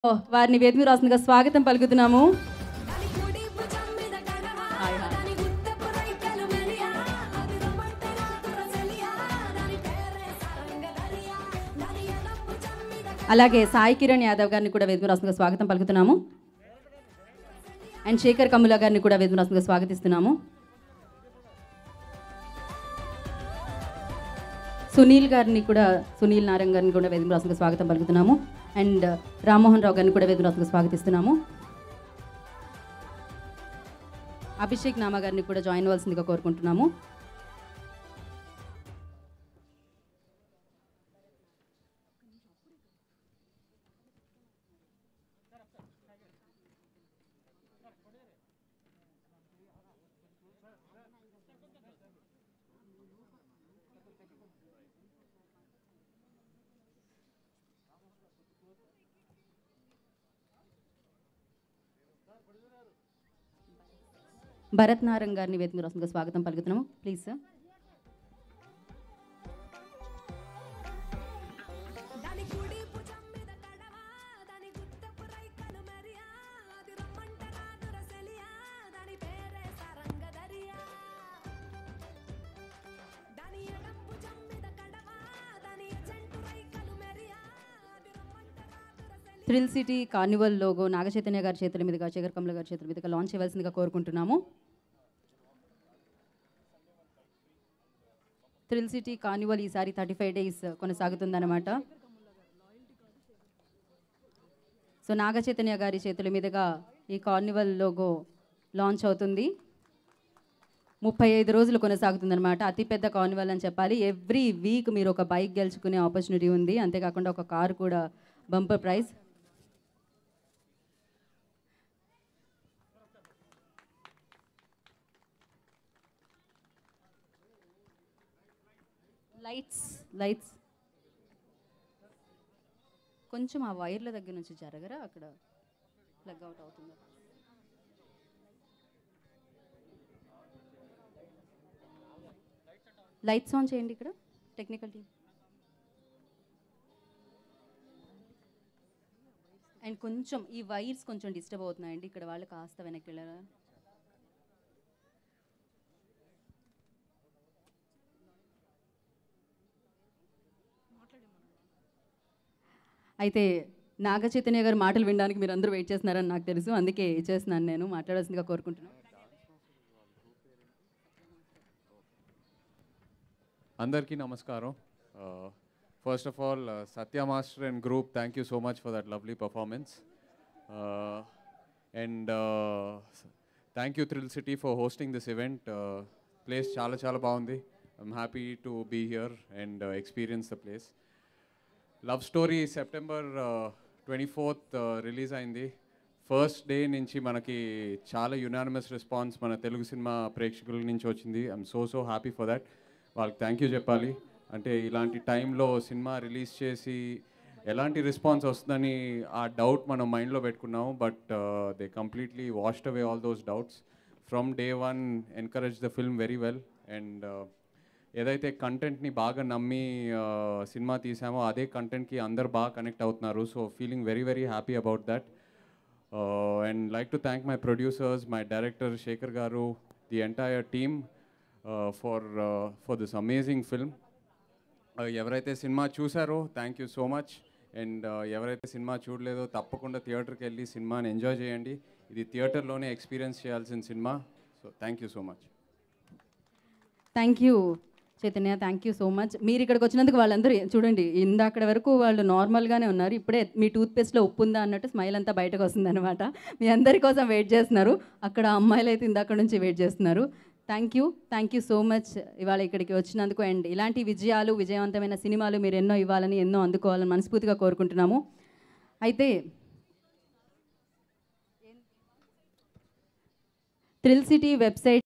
వారిని వేదిక మీద రాస్తుందిగా స్వాగతం పలుకుతున్నాము. అలాగే సాయి కిరణ్ యాదవ్ గారిని కూడా వేదిక మీద రాస్తుందిగా స్వాగతం పలుకుతున్నాము. అండ్ శేఖర్ కమ్ముల గారిని కూడా వేదిక మీద రాస్తుందిగా స్వాగతిస్తున్నాము. సునీల్ నారాయణ గారిని కూడా వేదిక రాసుగా స్వాగతం పలుకుతున్నాము. అండ్ రామ్మోహన్ రావు గారిని కూడా వేదిక రాసుగా స్వాగతిస్తున్నాము. అభిషేక్ నామా గారిని కూడా జాయిన్ అవ్వాల్సిందిగా కోరుకుంటున్నాము. భరత్ నారాయణ గారిని వేదిక రాసుగా స్వాగతం పలుకుతున్నాము. Please sir. Thrill city carnival logo Naga Chaitanya గారి చేతుల మీదుగా, శేఖర్ కమ్ముల గారి చేతుల మీదుగా లాంచ్ చేయవలసిందిగా కోరుకుంటున్నాము. థ్రిల్ సిటీ కార్నివల్ ఈసారి 35 days కొనసాగుతుందన్నమాట. సో నాగచైతన్య గారి చేతుల మీదుగా ఈ కార్నివల్ లోగో లాంచ్ అవుతుంది. 35 రోజులు కొనసాగుతుందన్నమాట. అతిపెద్ద కార్నివల్ అని చెప్పాలి. ఎవ్రీ వీక్ మీరు ఒక బైక్ గెలుచుకునే ఆపర్చునిటీ ఉంది. అంతేకాకుండా ఒక కారు కూడా బంపర్ ప్రైజ్. లైట్స్ కొంచెం ఆ వైర్ల దగ్గర నుంచి జరగరా, అక్కడ ప్లగ్ అవుట్ అవుతుంది. లైట్స్ ఆన్ చేయండి ఇక్కడ టెక్నికల్ టీమ్. అండ్ కొంచెం ఈ వైర్స్ కొంచెం డిస్టర్బ్ అవుతున్నాయండి. ఇక్కడ వాళ్ళు కాస్త వెనక్కి వెళ్ళారా. అయితే నాగచైతన్య గారు మాటలు వినడానికి మీరు అందరూ వెయిట్ చేస్తున్నారని నాకు తెలుసు. అందుకే చేస్తున్నాను, నేను మాట్లాడాల్సిందిగా కోరుకుంటున్నాను. అందరికీ నమస్కారం. First of all Satya master and group, thank you so much for that lovely performance. And thank you thrill city for hosting this event. Place చాలా చాలా బాగుంది. I'm happy to be here and experience the place. Love story September 24th release అయింది. First day నుంచి మనకి చాలా unanimous response మన Telugu cinema ప్రేక్షకుల నుంచి వచ్చింది. I'm so happy for that. వాళ్ళకి థ్యాంక్ యూ చెప్పాలి. అంటే ఇలాంటి టైంలో సినిమా రిలీజ్ చేసి ఎలాంటి రెస్పాన్స్ వస్తుందని ఆ డౌట్ మనం మైండ్లో పెట్టుకున్నాము. But they completely washed away all those doubts. From day 1 encourage the film very well. And ఏదైతే కంటెంట్ని బాగా నమ్మి సినిమా తీసామో అదే కంటెంట్కి అందరు బాగా కనెక్ట్ అవుతున్నారు. So feeling very happy about that. And like to thank my producers, my director Shekhar garu, the entire team for this amazing film. ఎవరైతే సినిమా చూసారో thank you so much. And ఎవరైతే సినిమా చూడలేదో తప్పకుండా థియేటర్కి వెళ్ళి సినిమాని ఎంజాయ్ చేయండి. ఇది థియేటర్లోనే ఎక్స్పీరియన్స్ చేయాల్సిన సినిమా. So thank you so much. Thank you Chaitanya, thank you so much. మీరు ఇక్కడికి వచ్చినందుకు వాళ్ళందరూ చూడండి, ఇందాక వరకు వాళ్ళు నార్మల్గానే ఉన్నారు. ఇప్పుడే మీ టూత్పేస్ట్లో ఉప్పు ఉందా అన్నట్టు స్మైల్ అంతా బయటకు వస్తుందన్నమాట. మీ అందరి కోసం వెయిట్ చేస్తున్నారు. అక్కడ అమ్మాయిలు అయితే ఇందాక నుంచి వెయిట్ చేస్తున్నారు. థ్యాంక్ యూ సో మచ్ ఇవాళ ఇక్కడికి వచ్చినందుకు. అండ్ ఇలాంటి విజయాలు, విజయవంతమైన సినిమాలు మీరు ఎన్నో ఇవ్వాలని, ఎన్నో అందుకోవాలని మనస్ఫూర్తిగా కోరుకుంటున్నాము. అయితే థ్రిల్ సిటీ వెబ్సైట్